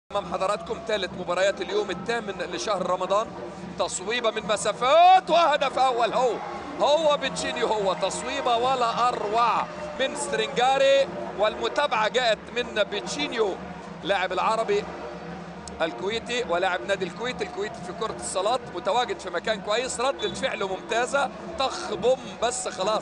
امام حضراتكم ثالث مباريات اليوم الثامن لشهر رمضان. تصويبه من مسافات وهدف اول. هو بتشينيو، هو تصويبه ولا اروع من سترينجاري، والمتابعه جاءت من بتشينيو لاعب العربي الكويتي ولاعب نادي الكويت. الكويت في كرة الصالات متواجد في مكان كويس، ردة فعله ممتازة، طخ بوم بس خلاص،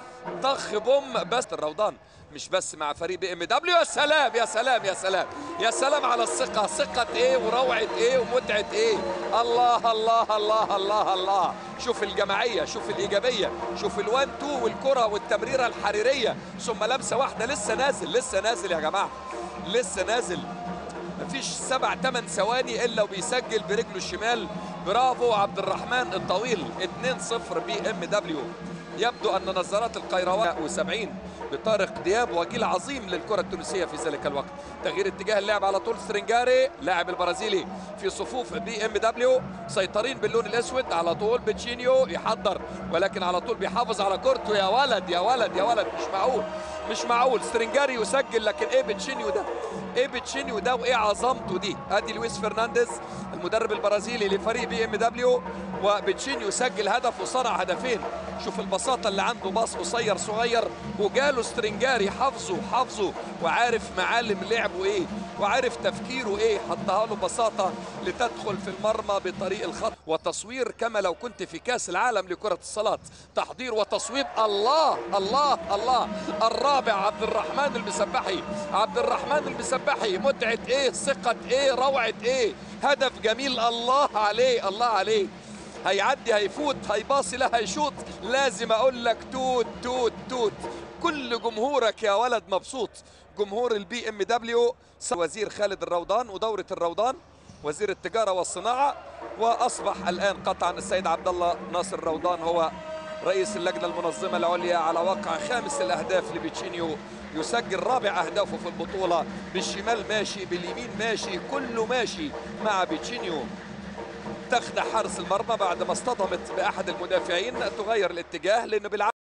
طخ بوم بس. الروضان مش بس مع فريق بي ام دبليو. يا سلام يا سلام يا سلام يا سلام على الثقة، ثقة ايه وروعة ايه ومتعة ايه. الله الله الله الله الله، شوف الجماعية، شوف الإيجابية، شوف الوان تو والكرة والتمريرة الحريرية، ثم لمسة واحدة. لسه نازل، لسه نازل يا جماعة، لسه نازل. مفيش 7-8 ثواني الا وبيسجل برجله الشمال. برافو عبد الرحمن الطويل. 2-0 بي ام دبليو. يبدو ان نظارات القيروان و70 بطارق دياب وجيل عظيم للكره التونسيه في ذلك الوقت. تغيير اتجاه اللعب على طول. سترينجاري لاعب البرازيلي في صفوف بي ام دبليو، سيطرين باللون الاسود. على طول بتشينيو يحضر، ولكن على طول بيحافظ على كورته. يا ولد يا ولد يا ولد، مش معقول مش معقول. سترينجاري يسجل، لكن ايه بتشينيو ده، ايه بتشينيو ده وايه عظمته دي. ادي لويس فرنانديز المدرب البرازيلي لفريق بي ام دبليو، وبتشينيو سجل هدف وصنع هدفين. شوف البساطه اللي عنده، باص قصير صغير وجاله سترينجاري حافظه وعارف معالم لعبه ايه وعارف تفكيره ايه، حطها له بساطه لتدخل في المرمى بطريق الخط. وتصوير كما لو كنت في كاس العالم لكره الصالات، تحضير وتصويب. الله الله الله، الرابع عبد الرحمن المسبحي، عبد الرحمن المسبحي. متعه ايه، ثقه ايه، روعه ايه، هدف جميل. الله عليه الله عليه، هيعدي هيفوت هيباصي لا هيشوط. لازم اقول لك توت توت توت. كل جمهورك يا ولد مبسوط، جمهور البي ام دبليو. وزير خالد الروضان ودورة الروضان، وزير التجارة والصناعة، واصبح الان قطعا السيد عبد الله ناصر الروضان هو رئيس اللجنة المنظمة العليا، على واقع خامس الاهداف لبيتشينيو. يسجل رابع اهدافه في البطولة. بالشمال ماشي، باليمين ماشي، كله ماشي مع بيتشينيو. تخدع حارس المرمى بعد ما اصطدمت باحد المدافعين، تغير الاتجاه لانه